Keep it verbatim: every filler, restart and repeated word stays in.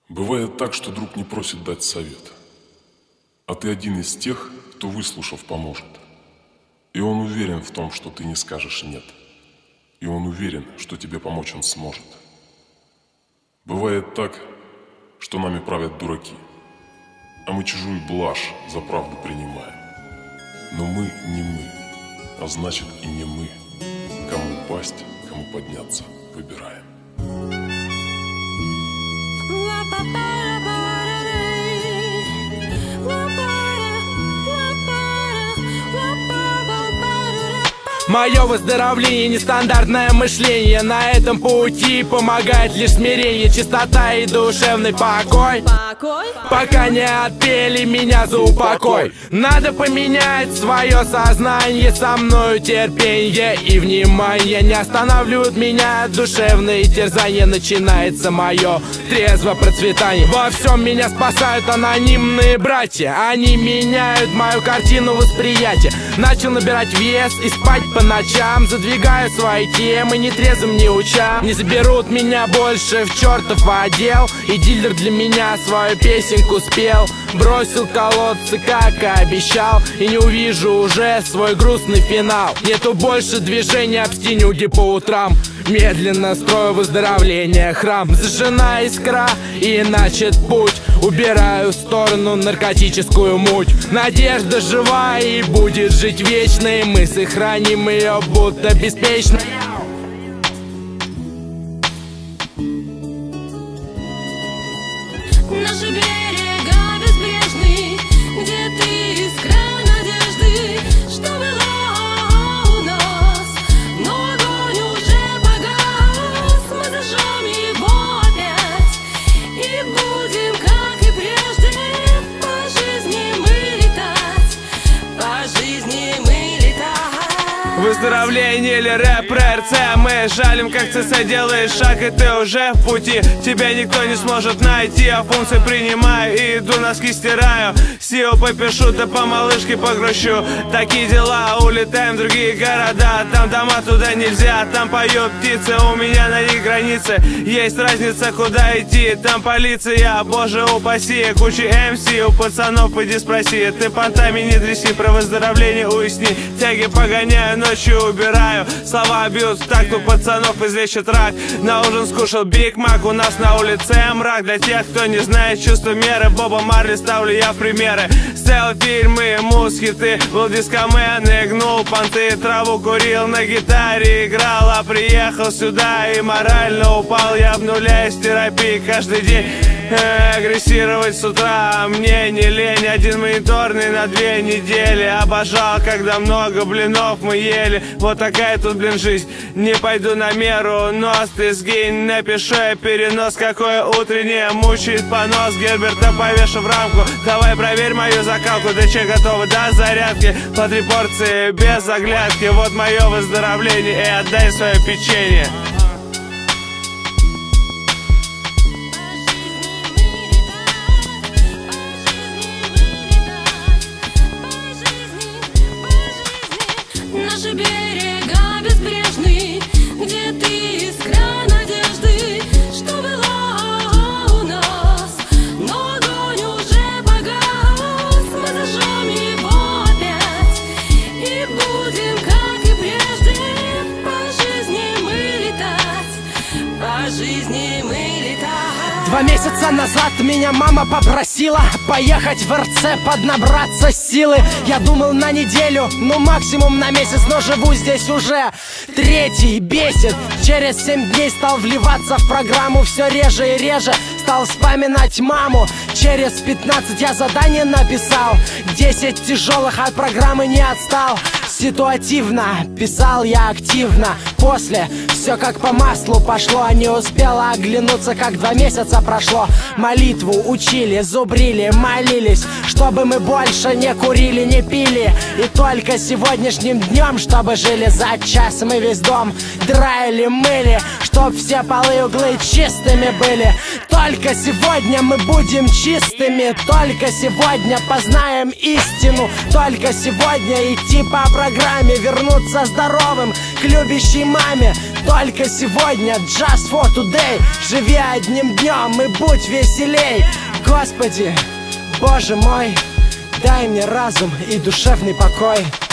Бывает так, что друг не просит дать совет, а ты один из тех, кто, выслушав, поможет. И он уверен в том, что ты не скажешь «нет». И он уверен, что тебе помочь он сможет. Бывает так, что нами правят дураки, а мы чужую блажь за правду принимаем. Но мы не мы, а значит и не мы, кому упасть, кому подняться выбираем. Мое выздоровление, нестандартное мышление. На этом пути помогает лишь смирение, чистота и душевный покой. Пока не отпели меня за упокой. Надо поменять свое сознание, со мною терпение и внимание не останавливают меня душевные терзания. Начинается мое трезвое процветание. Во всем меня спасают анонимные братья. Они меняют мою картину восприятия. Начал набирать вес и спать по ночам, задвигая свои темы, не трезвым, не уча. Не заберут меня больше в чертов отдел. И дилер для меня свою песенку спел. Бросил колодцы, как и обещал, и не увижу уже свой грустный финал. Нету больше движения обстенюги по утрам. Медленно строю выздоровление храм. Зажжена искра и начат путь. Убираю в сторону наркотическую муть. Надежда жива и будет жить вечно, и мы сохраним ее будто беспечно. Наши берега безбрежны, где ты искра надежды, что было у нас, но огонь уже погас. Мы зажжем его опять и будем, как и прежде, по жизни мы летать, по жизни мы летать. Выздоровление или рэп, РЦ, мы жалим, как ЦЦ, делаешь шаг, и ты уже в пути. Тебя никто не сможет найти, а функции принимаю и иду, носки стираю. Сил попишу, да по малышке погрущу. Такие дела, улетаем в другие города. Там дома, туда нельзя, там поют птицы. У меня на них границы, есть разница, куда идти. Там полиция, боже упаси, куча эм си. У пацанов иди спроси, ты понтами не тряси, про выздоровление уясни. Тяги погоняю, ночью убираю. Слова бьют в такт, у пацанов излечат рак. На ужин скушал Биг Мак, у нас на улице мрак. Для тех, кто не знает чувство меры, Боба Марли ставлю я в примеры. Сцел фильмы, муз-хиты, был дискомен и гнул понты. Траву курил, на гитаре играл, а приехал сюда и морально упал. Я обнуляюсь в терапии каждый день. Агрессировать с утра мне не лень. Один мониторный на две недели. Обожал, когда много блинов мы ели. Вот такая тут, блин, жизнь. Не пойду на меру, нос ты сгинь. Напишу я перенос, какое утреннее мучает понос. Герберта повешу в рамку, давай проверь мою закалку. Да че, готовы до зарядки? По три порции без оглядки. Вот мое выздоровление, и отдай свое печенье. Наши берега безбрежны, где ты искра надежды, что было у нас, но огонь уже погас. Мы зажжем его опять и будем, как и прежде, по жизни мы летать, по жизни мы летать. Два месяца назад меня мама попросила поехать в эр цэ, поднабраться силы. Я думал на неделю, ну максимум на месяц, но живу здесь уже третий, бесит. Через семь дней стал вливаться в программу все реже и реже. Стал вспоминать маму. Через пятнадцать я задание написал, десять тяжелых, от программы не отстал. Ситуативно писал я активно. После все как по маслу пошло. Не успела оглянуться, как два месяца прошло. Молитву учили, зубрили, молились, чтобы мы больше не курили, не пили. И только сегодняшним днем, чтобы жили за час, мы весь дом драили, мыли, чтоб все полы и углы чистыми были. Только сегодня мы будем чистыми. Только сегодня познаем истину. Только сегодня идти по программе, вернуться здоровым к любящей маме только сегодня, just for today. Живи одним днем и будь веселей. Господи, Боже мой, дай мне разум и душевный покой.